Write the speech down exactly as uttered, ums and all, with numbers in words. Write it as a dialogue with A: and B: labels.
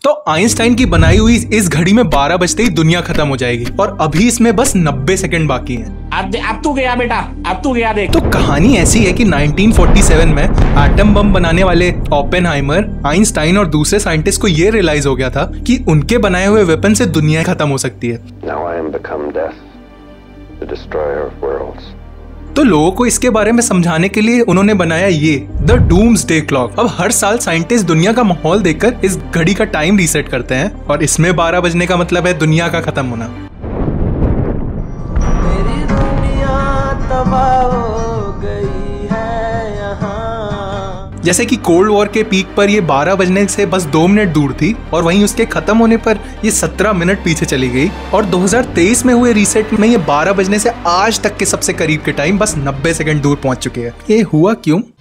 A: तो आइंस्टाइन की बनाई हुई इस घड़ी में बारह बजते ही दुनिया खत्म हो जाएगी और अभी इसमें बस नब्बे सेकंड बाकी हैं।
B: अब अब तू गया बेटा, अब तू गया देख।
A: तो कहानी ऐसी है कि नाइनटीन फोर्टी सेवन में एटम बम बनाने वाले ओपेनहाइमर, आइंस्टाइन और दूसरे साइंटिस्ट को ये रियलाइज हो गया था कि उनके बनाए हुए वेपन से दुनिया खत्म हो सकती है।
C: Now I am become death, the destroyer of worlds.
A: तो लोगों को इसके बारे में समझाने के लिए उन्होंने बनाया ये द डूम्सडे क्लॉक। अब हर साल साइंटिस्ट दुनिया का माहौल देखकर इस घड़ी का टाइम रीसेट करते हैं और इसमें बारह बजने का मतलब है दुनिया का खत्म होना।
D: मेरी दुनिया तबाह हो गई है यहाँ।
A: जैसे कि कोल्ड वॉर के पीक पर ये बारह बजने से बस दो मिनट दूर थी और वहीं उसके खत्म होने पर ये सत्रह मिनट पीछे चली गई और दो हज़ार तेईस में हुए रीसेट में ये बारह बजने से आज तक के सबसे करीब के टाइम बस नब्बे सेकंड दूर पहुंच चुके हैं। ये हुआ क्यों?